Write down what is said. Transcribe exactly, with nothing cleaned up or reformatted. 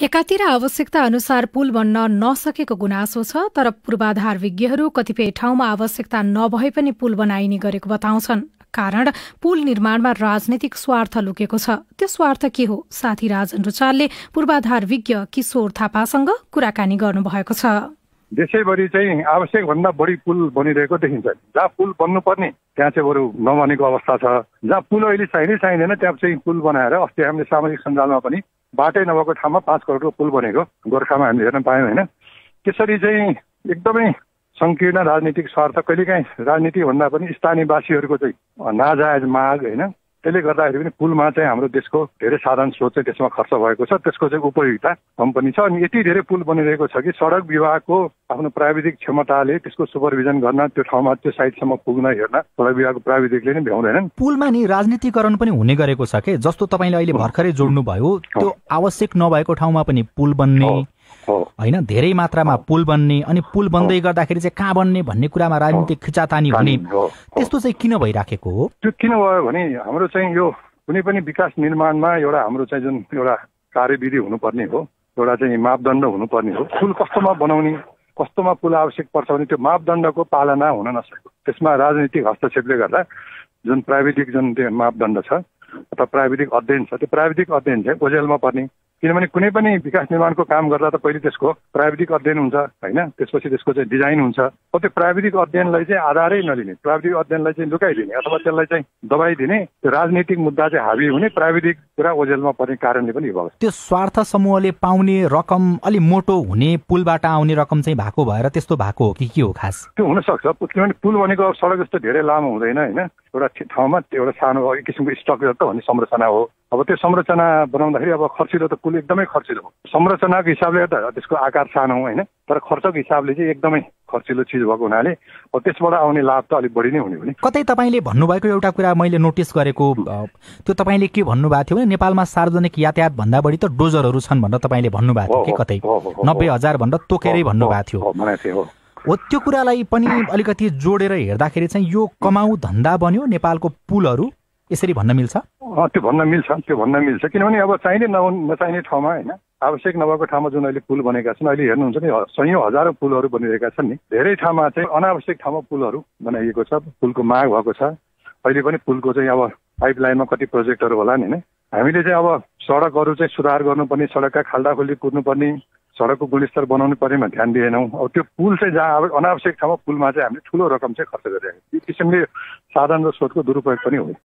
एकातिर आवश्यकता अनुसार पुल बन्न नसकेको गुनासो छ, तर पूर्वाधार विज्ञहरू कतिपय ठाउँमा आवश्यकता नभए पनि पुल बनाइने गरेको बताउँछन्। कारण पुल निर्माणमा राजनीतिक स्वार्थ लुकेको छ। त्यो स्वार्थ के हो? साथी राजन रुचालले पूर्वाधार विज्ञ किशोर थापासँग कुराकानी गर्नुभएको छ। देशैभरि चाहिँ आवश्यक भन्दा बढी पुल बनिरहेको देखिन्छ। जहाँ पुल बन्नुपर्ने त्यहाँ चाहिँ बरु नबनेको अवस्था छ। जहाँ पुल अहिले चाहिने चाहिँदैन त्यहाँ चाहिँ पुल बनाएर अस्ति हामीले सामाजिक सञ्जालमा पनि बाटै नभएको ठाउँमा पाँच करोडको पुल बनेको गोर्खामा हामीले हेर्न पायौँ होइन। त्यसरी चाहिँ एकदमै सङ्कीर्ण राजनीतिक स्वार्थ, कहिलेकाहीँ राजनीति भन्दा पनि स्थानीयवासीहरूको चाहिँ नाजायज माग होइन। त्यसले गर्दाखेरि पनि पुलमा चाहिँ हाम्रो देशको धेरै साधन स्रोत चाहिँ त्यसमा खर्च भएको छ। त्यसको चाहिँ उपयोगिता कम पनि छ। अनि यति धेरै पुल बनिरहेको छ कि सडक विभागको आफ्नो प्राविधिक क्षमताले त्यसको सुपरभिजन गर्न, त्यो ठाउँमा त्यो साइडसम्म पुग्न हेर्न सडक विभागको प्राविधिकले नै भ्याउँदैनन्। पुलमा नि राजनीतिकरण पनि हुने गरेको छ के? जस्तो तपाईँले अहिले भर्खरै जोड्नु भयो, त्यो आवश्यक नभएको ठाउँमा पनि पुल बन्ने होइन, धेरै मात्रामा पुल बन्ने, अनि पुल बन्दै गर्दाखेरि चाहिँ कहाँ बन्ने भन्ने कुरामा राजनीतिक खिचातानी हुने, त्यस्तो चाहिँ किन भइराखेको हो? त्यो किन भयो भने हाम्रो चाहिँ यो कुनै पनि विकास निर्माणमा एउटा हाम्रो चाहिँ जुन एउटा कार्यविधि हुनुपर्ने हो, एउटा चाहिँ मापदण्ड हुनुपर्ने हो। पुल कस्तोमा बनाउने, कस्तोमा पुल आवश्यक पर्छ भने त्यो मापदण्डको पालना हुन नसकेको, त्यसमा राजनीतिक हस्तक्षेपले गर्दा जुन प्राविधिक जुन त्यो मापदण्ड छ अथवा प्राविधिक अध्ययन छ, त्यो प्राविधिक अध्ययन चाहिँ ओझेलमा पर्ने। किनभने कुनै पनि विकास निर्माणको काम गर्दा त पहिले त्यसको प्राविधिक अध्ययन हुन्छ होइन, त्यसपछि त्यसको चाहिँ डिजाइन हुन्छ। अब त्यो प्राविधिक अध्ययनलाई चाहिँ आधारै नलिने, प्राविधिक अध्ययनलाई चाहिँ लुकाइदिने अथवा त्यसलाई चाहिँ दबाई दिने, त्यो राजनीतिक मुद्दा चाहिँ हाबी हुने, प्राविधिक कुरा ओझेलमा पर्ने कारणले पनि भयो। त्यो स्वार्थ समूहले पाउने रकम अलि मोटो हुने, पुलबाट आउने रकम चाहिँ भएको भएर त्यस्तो भएको हो कि के हो खास? त्यो हुनसक्छ, किनभने पुल भनेको सडक जस्तो धेरै लामो हुँदैन होइन। एउटा ठाउँमा एउटा सानो एक किसिमको स्ट्रक्चर त भन्ने संरचना हो। अब त्यो संरचना बनाउँदाखेरि अब खर्चिलो त पुल एकदमै खर्चिलो हो। संरचनाको हिसाबले त त्यसको आकार सानो होइन, तर खर्चको हिसाबले चाहिँ एकदमै खर्चिलो चिज भएको हुनाले अब त्यसबाट आउने लाभ त अलिक बढी नै हुने हुने। कतै तपाईँले भन्नुभएको एउटा कुरा मैले नोटिस गरेको, त्यो तपाईँले के भन्नुभएको थियो भने नेपालमा सार्वजनिक यातायात भन्दा बढी त डोजरहरू छन् भनेर तपाईँले भन्नुभएको थियो कि कतै नब्बे हजार भनेर तोकेरै भन्नुभएको थियो हो। त्यो कुरालाई पनि अलिकति जोडेर हेर्दाखेरि चाहिँ यो कमाउ धन्दा बन्यो नेपालको पुलहरू, यसरी भन्न मिल्छ? त्यो भन्न मिल्छ, त्यो भन्न मिल्छ। किनभने अब चाहिने नचाहिने ठाउँमा होइन, आवश्यक नभएको ठाउँमा जुन अहिले पुल बनेका छन्, अहिले हेर्नुहुन्छ नि सयौँ हजारौँ पुलहरू बनिरहेका छन् नि। धेरै ठाउँमा चाहिँ अनावश्यक ठाउँमा पुलहरू बनाइएको छ, पुलको माग भएको छ। अहिले पनि पुलको चाहिँ अब पाइपलाइनमा कति प्रोजेक्टहरू होला नि होइन। हामीले चाहिँ अब सडकहरू चाहिँ सुधार गर्नुपर्ने, सडकका खाल्डाखुल्डी कुर्नुपर्ने, सडकको गुणस्तर बनाउनु पर्नेमा ध्यान दिएनौँ। अब त्यो पुल चाहिँ जहाँ अब अनावश्यक ठाउँमा पुलमा चाहिँ हामीले ठुलो रकम चाहिँ खर्च गरिरहेको, यो किसिमले साधन र स्रोतको दुरुपयोग पनि हो।